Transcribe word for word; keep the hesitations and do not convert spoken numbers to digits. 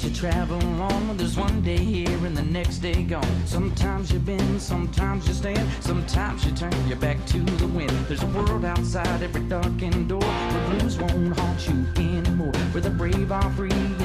you travel on. There's one day here and the next day gone. Sometimes you bend, sometimes you stand, sometimes you turn your back to the wind. There's a world outside every darkened door where blues won't haunt you anymore, where the brave are free